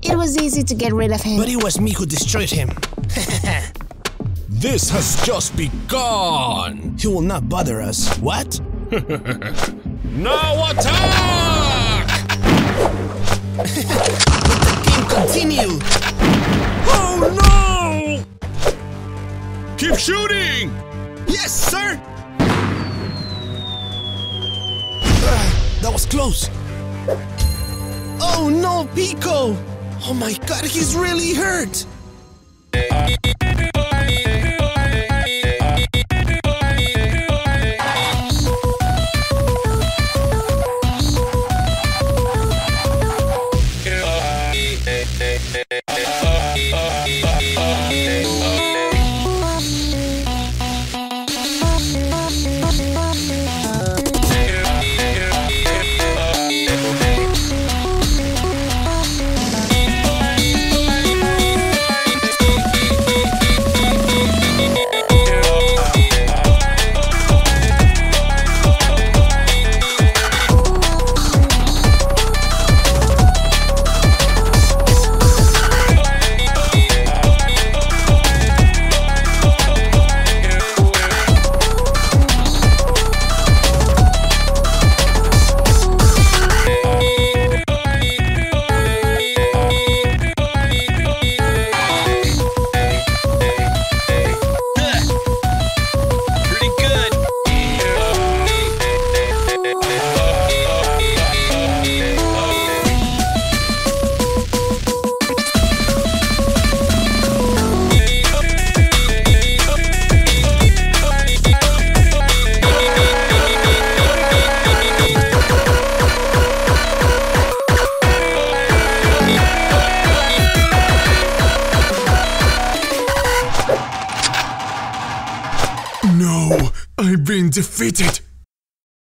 It was easy to get rid of him. But it was me who destroyed him. This has just begun! He will not bother us. What? Now attack! Let the game continue! Oh no! Keep shooting! Yes, sir! That was close. Oh no, Pico! Oh my god, he's really hurt! No, I've been defeated.